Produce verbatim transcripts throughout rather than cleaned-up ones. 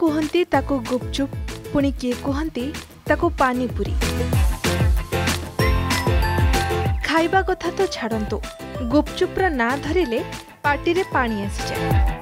कहती ताको गुपचुप पुणी किए कहती ताको पानीपुरी। खाइबा कथा तो छाड़ंतु, गुपचुप्र ना धरिले पाटी रे पानी आसी जाए।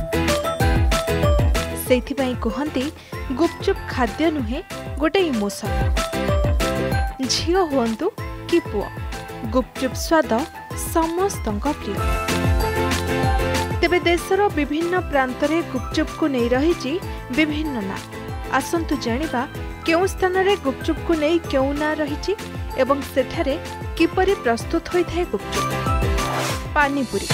सेथिबाई कहती गुपचुप खाद्य नुहे गोटे इमोशन। झियो हुअंतु कि पुओ, गुपचुप स्वाद समस्तंक प्रिय। तेबे देशर विभिन्न प्रांतरे गुपचुप को नहीं रही विभिन्न ना। आसंतु जानिबा केउ स्थान रे गुपचुप को नहीं केउ ना रही एवं सेठारे किपरि प्रस्तुत होई थाए गुपचुप। पानीपुरी।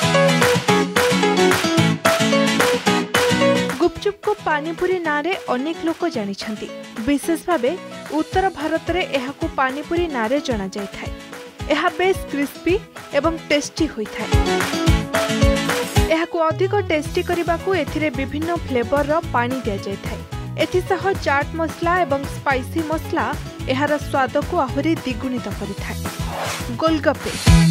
गुपचुप को पानीपुरी ना रे अनेक लोक जानी छंती। विशेष भावे उत्तर भारत रे एहाकू पानीपुरी ना रे जाना जाय थाए। एहा बेस क्रिस्पी एवं टेस्टी होई थाए। एहाकू अधिक टेस्टी करिबाकू एथिरे विभिन्न फ्लेवर रो पानी दिया जाय थाए। एथिसह चाट मसला एवं स्पाइसी मसला एहार स्वाद को आहुरी द्विगुणित करि थाए। गोलगप्पे।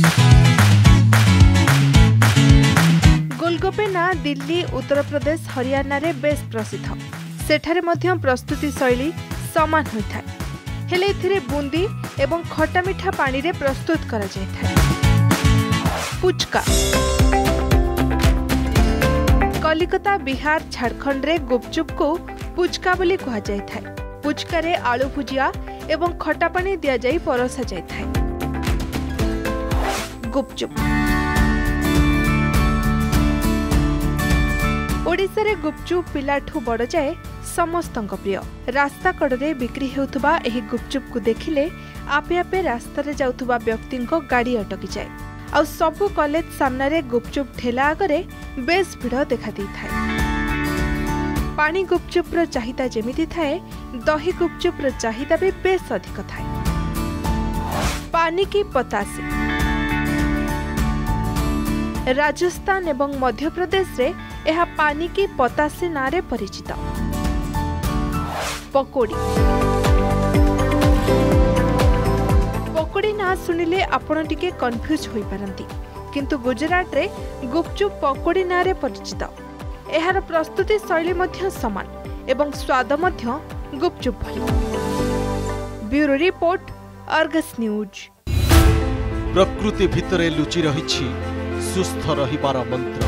गोलगप्पे ना दिल्ली, उत्तर प्रदेश, हरियाणा रे बेस प्रसिद्ध। सेठारे मध्य प्रस्तुति शैली समान होई थाए। हेले एथिरे बूंदी एवं खट्टा मिठा पानी रे प्रस्तुत करा जाय थाए। पुचका। कलिकता, बिहार, झारखंड रे गुपचुप को पुचका बोली कहा जाय थाए। पुचका रे आलू भुजिया एवं खट्टा पानी दिया जाई परसा जाय थाए। गुपचुप। ओडिसा रे गुपचुप पिलाठू बड़ जाए समस्तंक प्रिय। रास्ता कड़े बिक्री हेउथुबा एही गुपचुप को देखिले आपे आपे रास्ता रे जाउथुबा व्यक्तिंको गाड़ी अटकी जाए। आ सबु कॉलेज सामना रे गुपचुप ठेला आगरे बेस भिड़ देखा दी थाए। पानी गुपचुप रो चाहिदा जेमिति थाए, दही गुपचुप रो चाहिदा भी बेस अधिक थाए। पानी की पतासे। राजस्थान एवं मध्य प्रदेश रे एहा पानी की पतासे नारे परिचित। पकोड़ी। पकोड़ी ना सुनिले आपण टिके कन्फ्यूज होई पारंती, किंतु गुजरात रे गुपचुप पकोड़ी नारे परिचित। एहार प्रस्तुति शैली मध्य समान एवं स्वाद मध्य गुपचुप भली। Bureau report, Argus news. प्रकृति भितरे लुचि रहिछि सुस्थ रहिबार मंत्र।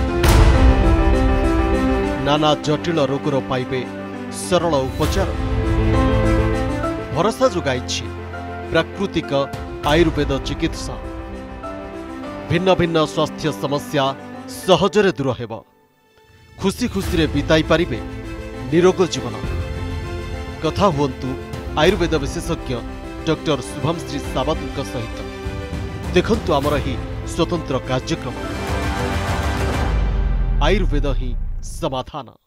नाना जटिल रोगर पाइबे सरल उपचार। भरोसा जोगाइछि प्राकृतिक आयुर्वेद चिकित्सा। भिन्न भिन्न स्वास्थ्य समस्या सहजरे दूर हेब। खुशी खुशी रे बिताई पारिबे निरोग जीवन। कथा हुअन्तु आयुर्वेद विशेषज्ञ डॉक्टर शुभमश्री सावंत सहित। देखंतु आमर ही स्वतंत्र कार्यक्रम आयुर्वेद ही समाधान।